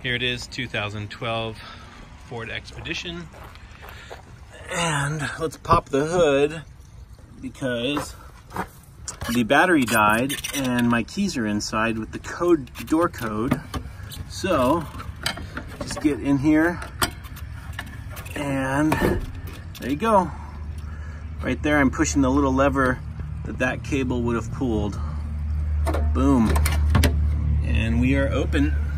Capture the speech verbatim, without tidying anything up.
Here it is, two thousand twelve Ford Expedition. And let's pop the hood because the battery died and my keys are inside with the code, door code. So just get in here and there you go. Right there, I'm pushing the little lever that that cable would have pulled. Boom. And we are open.